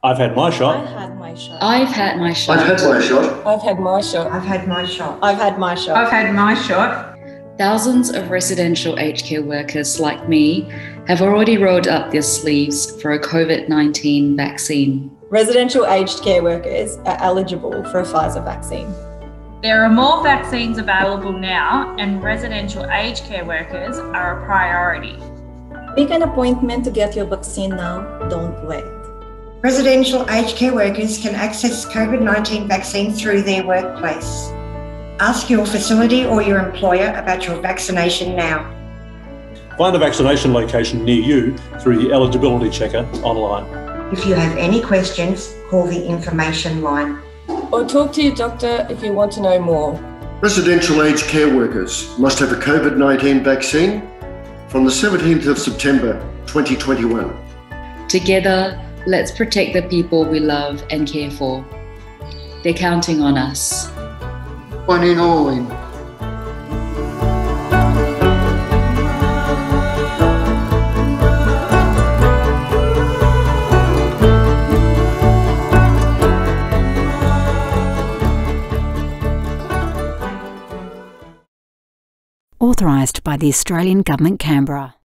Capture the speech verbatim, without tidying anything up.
I've had my shot. I've had my shot. I've had my shot. I've had my shot. I've had my shot. I've had my shot. I've had my shot. I've had my shot. Thousands of residential aged care workers like me have already rolled up their sleeves for a COVID nineteen vaccine. Residential aged care workers are eligible for a Pfizer vaccine. There are more vaccines available now, and residential aged care workers are a priority. Make an appointment to get your vaccine now. Don't wait. Residential aged care workers can access COVID nineteen vaccine through their workplace. Ask your facility or your employer about your vaccination now. Find a vaccination location near you through the eligibility checker online. If you have any questions, call the information line. Or talk to your doctor if you want to know more. Residential aged care workers must have a COVID nineteen vaccine from the seventeenth of September twenty twenty-one. Together, let's protect the people we love and care for. They're counting on us. One in, all in. Authorised by the Australian Government, Canberra.